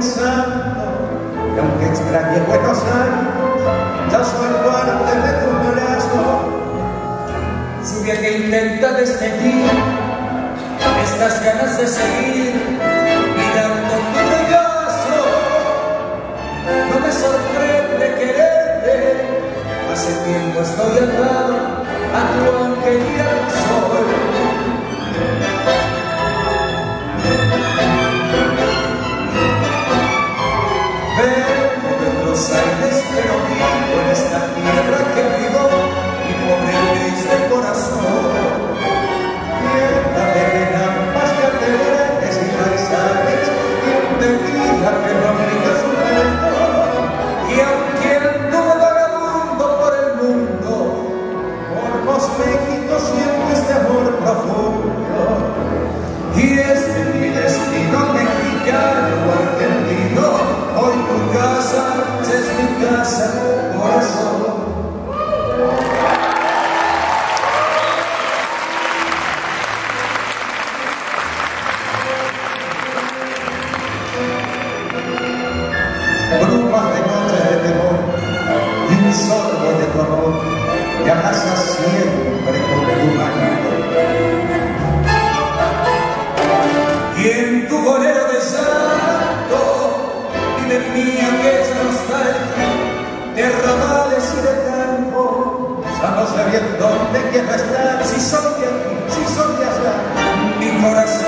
pensando que aunque extrañe Buenos Aires, ya soy parte de tu brazo. Lluvia que intenta despedir estas ganas de seguir mirando tu regazo. No me sorprende quererte, hace tiempo estoy atado a tu ángel y a tu sol. Buenos Aires, pero vivo en esta tierra que vivo mi pobre gris de corazón. Tierra de relampas, catedrales y paisajes, y un tequila que no aplica su mundo. Y aunque anduvo vagabundo por el mundo, por los México siento este amor profundo. Y es mi destino mexicano o argentino, hoy tu casa es mi casa, corazón. Brumas de noche de temor y un sorbo de tu amor me abraza siempre con tu mano. Y en tu bolero de llanto vive mi aquella nostalgia de ramales y de campo. Ya no sé bien dónde quiero estar, si soy de aquí, si soy de allá. Mi corazón